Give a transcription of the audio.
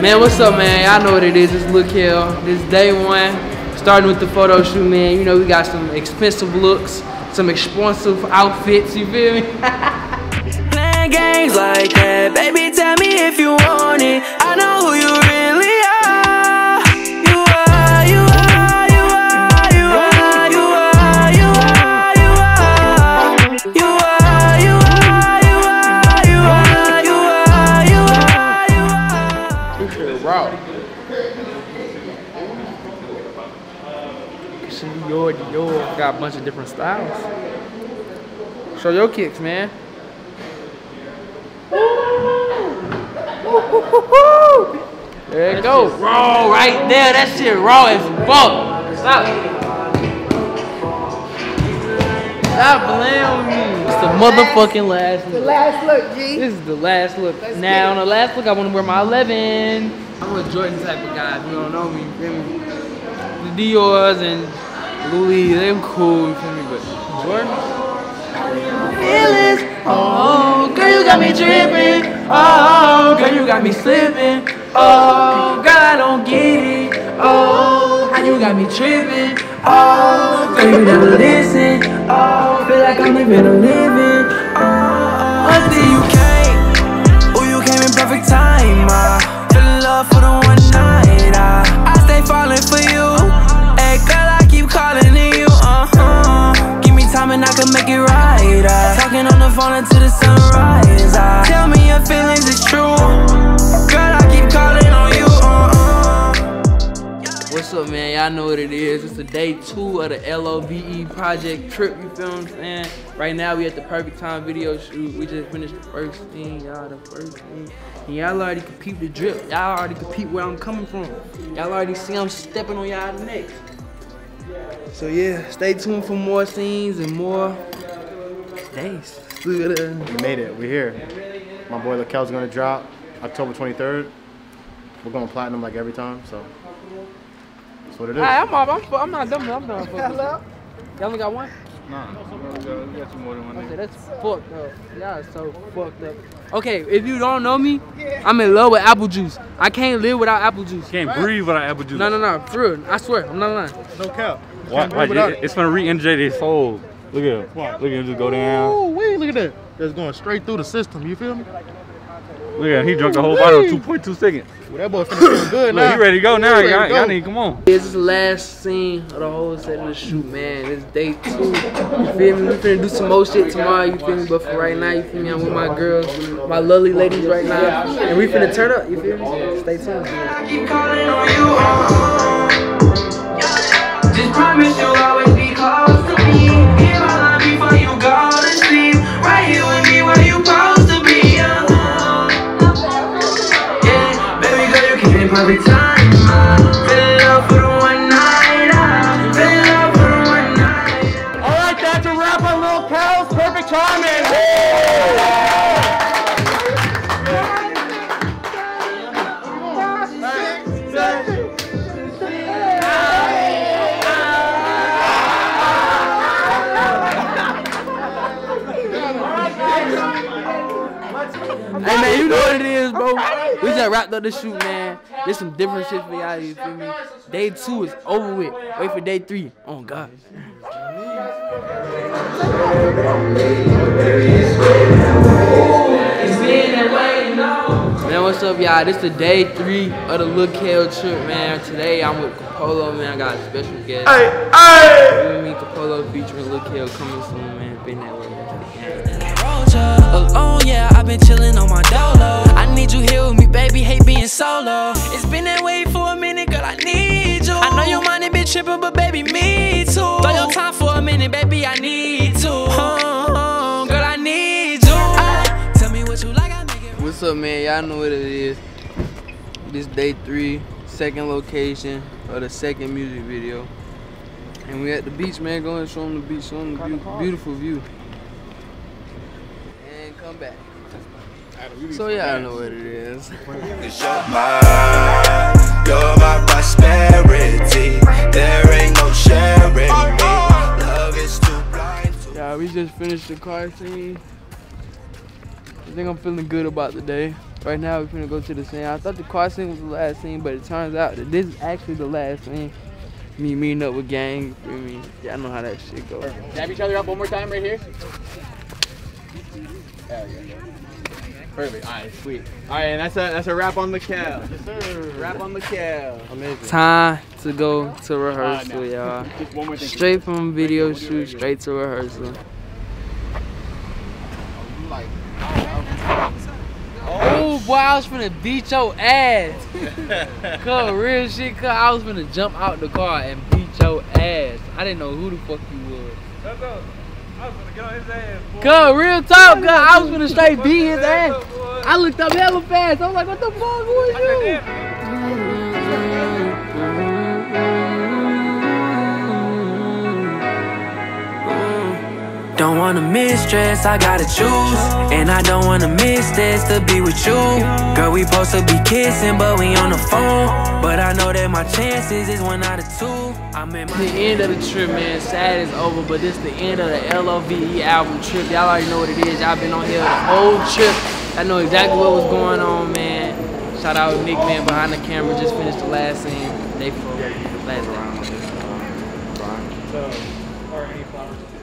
Man, what's up, man? Y'all know what it is. It's Lil Kel. This day one. Starting with the photo shoot, man. You know, we got some expensive looks, some expensive outfits, you feel me? Playing games like that, baby, tell me if you want it. I know who you really are. You are, you are, you are, you are, you are, you are, you are. You are, you are, you are, you are, you are, you are, you are. This shit raw. Dior. Got a bunch of different styles. Show your kicks, man. There it goes. Raw right there. That shit raw as fuck. Stop. Stop playing with me. It's the motherfucking last look. The last look, G. This is the last look. Now, on the last look, I want to wear my 11. I'm a Jordan type of guy. If you don't know me, you feel me? The Dior's and Louis, them cool, you feel me? But Jordan? Feelings. Oh, girl, you got me tripping. Oh, girl, you got me slipping. Oh, girl, I don't get it. Oh, how you got me tripping. Oh, girl, you never listen. Oh, feel like I'm living a living. Oh, Until you came, oh, you came in perfect time. Feel in love for the one night. I stay falling for you. Hey, girl, I keep calling to you. Give me time and I can make it right. Talking on the phone until the sunrise. Tell me your feelings is true. Girl, I keep calling on you. What's up, man? Y'all know what it is. It's the day 2 of the LOVE project trip, you feel what I'm saying? Right now, we at the Perfect Time video shoot. We just finished the first scene, y'all, the first scene. And y'all already can peep the drip. Y'all already can peep where I'm coming from. Y'all already see I'm stepping on y'all next. So yeah, stay tuned for more scenes and more days. We made it. We're here. My boy Lil Kel's gonna drop October 23rd. We're going platinum like every time, so that's what it is. I'm not done. I'm done. Hello? Y'all only got one? Nah, we got two more than one. Okay, that's fucked up. Y'all so fucked up. Okay, if you don't know me, I'm in love with apple juice. I can't live without apple juice. Can't breathe without apple juice. No, for real. I swear, I'm not lying. No cap. It's gonna re-energize his soul. Look at him. Look at him just go down. Oh, wait, look at that. That's going straight through the system, you feel me? Look at him. He drunk the whole bottle in 2.2 seconds. Well, that boy finna feel good now. Look, he ready to go now. Y'all need to come on. This is the last scene of the whole set of the shoot, man. It's day 2. You feel me? We finna do some more shit tomorrow, you feel me? But for right now, you feel me? I'm with my girls, my lovely ladies right now. And we finna turn up, you feel me? Stay tuned. I keep calling on you. Just promise you'll always be close to me. Hear my line before you go to sleep. Right here with me where you supposed to be. Yeah, baby girl, you came in perfect time. Feel in love for the one night. Feel in love for the one night. Alright, that's a wrap on Lil Kel's Perfect Timing. Hey man, you know what it is, bro. We just wrapped up the shoot, man. There's some different shit for y'all, you feel me? Day 2 is over with. Wait for day 3. Oh God. Man, what's up, y'all? This is the day 3 of the Lil Kel trip, man. Today I'm with Capolo, man. I got a special guest. You and me, Capolo featuring Lil Kel coming soon, man. Been that way. Alone, yeah, I've been chilling on my dolo. I need you here with me, baby, hate being solo. It's been that way for a minute, girl, I need you. I know your money been tripping, but baby, me too. Throw your time for a minute, baby, I need to. Girl, I need you. Tell me what you like, I make it. What's up, man? Y'all know what it is. This day 3, second location of the second music video. And we at the beach, man. Go and show them the beach, show them the beautiful view. Come back. So y'all know what it is. Cause you're my prosperity. There ain't no sharing me. Love is too blind to. Yeah, we just finished the car scene. I think I'm feeling good about the day. Right now, we're finna go to the scene. I thought the car scene was the last scene, but it turns out that this is actually the last scene. Me meeting up with gang, you feel me? Yeah, I know how that shit goes. Dab each other up one more time right here. Perfect. All right, sweet. All right, and that's a wrap on Mikal. Yes, sir. Wrap on Mikal. Amazing. Time to go to rehearsal, no. y'all. Just one more thing. Straight from video shoot, straight to rehearsal. Oh boy, I was finna beat your ass. Cuz, real shit, cuz I was finna jump out the car and beat your ass. I didn't know who the fuck you was. I was gonna get on his ass, boy. Cuz, real talk, cuz I was finna straight beat his ass. I looked up hella fast. I was like, what the fuck, who is you? Don't wanna miss stress, I gotta choose. And I don't wanna miss this to be with you. Girl, we supposed to be kissing, but we on the phone. But I know that my chances is 1 out of 2. I'm in The end of the trip, man. Sad is over, but this the end of the LOVE album trip. Y'all already know what it is. Y'all been on here the whole trip. I know exactly what was going on, man. Shout out Nick, man, behind the camera. Just finished the last scene. Day 4, last round. Or any flowers.